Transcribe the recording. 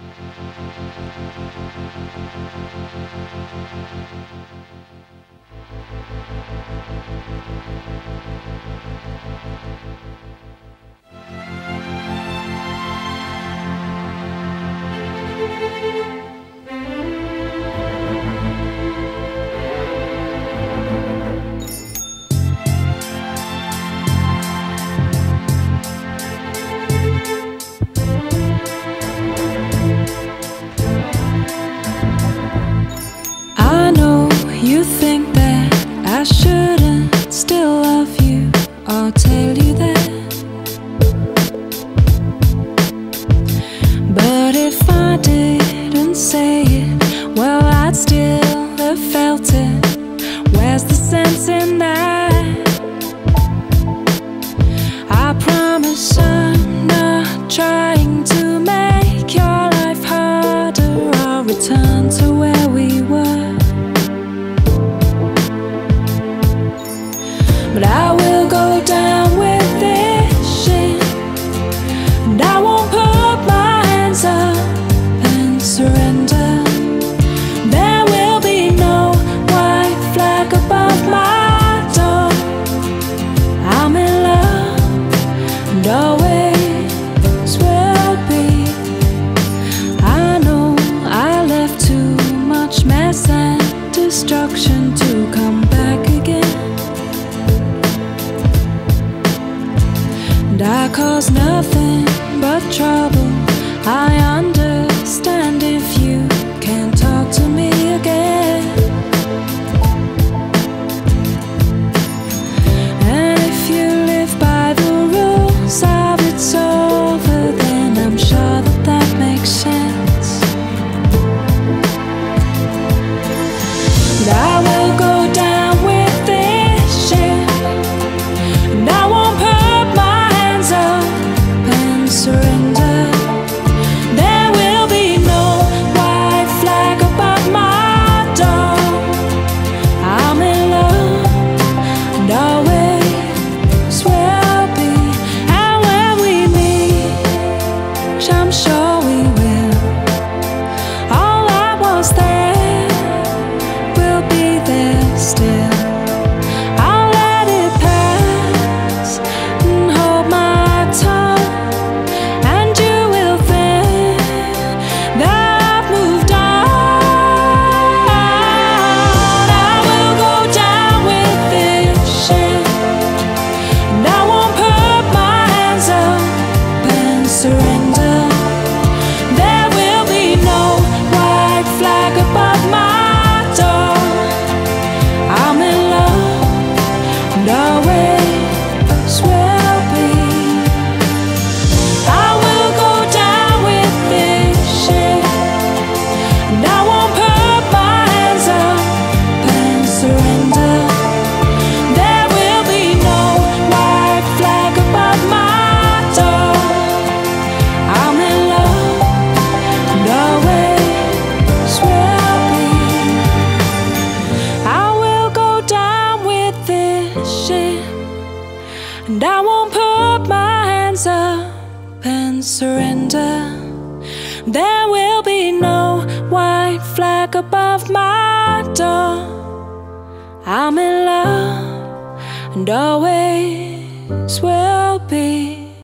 I know you think that I shouldn't still love you or tell you that, but if I didn't say it, well, I'd still have felt it. Where's the sense in that? I promise I'm not trying to make your life harder. I'll return to where we were, but I will go down with this shit, and I won't put my hands up and surrender. There will be no white flag above my door. I'm in love, and always will be. I know I left too much mess and destruction to come back again, and I caused nothing but trouble. I understand if you can't talk to me again, and if you live by the rules of it's over, then I'm sure that that makes sense. But I will go down with this shit, and I won't put my hands up and surrender. There will be no white flag above my door. I'm in love, and always will be. And when we meet, which I'm sure we will, all that was there will be there still. I'll let it pass and hold my tongue, and you will think that I've moved on. I will go down with this shit, and I won't put my hands up and surrender. There will be no white flag above my door. I'm in love, and always will be. I will go down with this shit, and I won't put my hands up and surrender. There will be no white flag above my door. I'm in love, and always will be. I will go down with this shit, and I won't put my hands up and surrender. There will be no white flag above my door. I'm in love, and always will be.